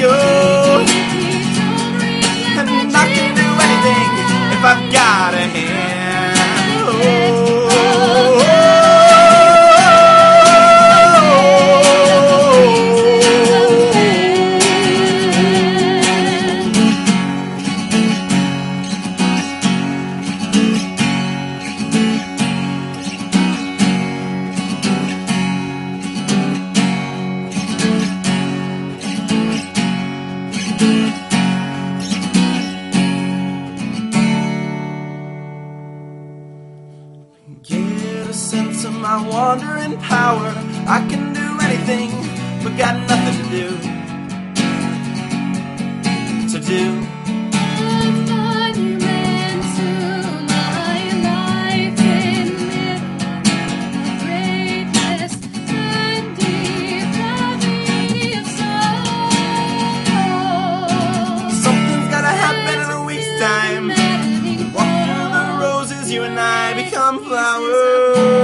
you. And I can do anything if I've got a hand. Oh. Get a sense of my wandering power. I can do anything, but got nothing to do. A monument to my life in middle greatness and depravity of soul. Something's gotta happen in a week's time. Walk through the roses, you and I become flowers.